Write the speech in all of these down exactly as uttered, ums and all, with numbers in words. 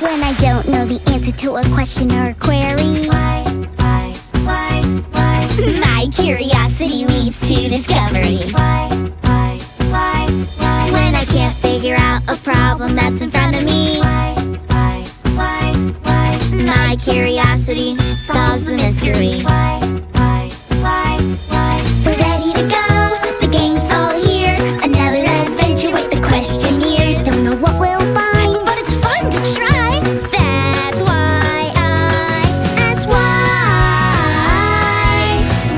When I don't know the answer to a question or a query. Why, why, why, why? My curiosity leads to discovery. Why, why, why, why? When I can't figure out a problem that's in front of me. Why, why, why, why? My curiosity solves the mystery. Why, why, why, why? We're ready to go, the gang's all here. Another adventure with the questionnaires. Don't know what we'll find, but it's fun to try. That's why I ask why.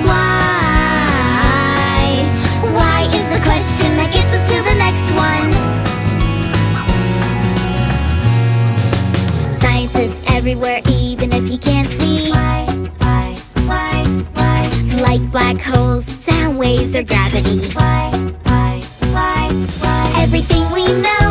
Why? Why is the question that gets us to the next one. Science is everywhere, even if you can't see. Why, why, why, why? Like black holes, sound waves, or gravity. Why, why, why, why? Everything we know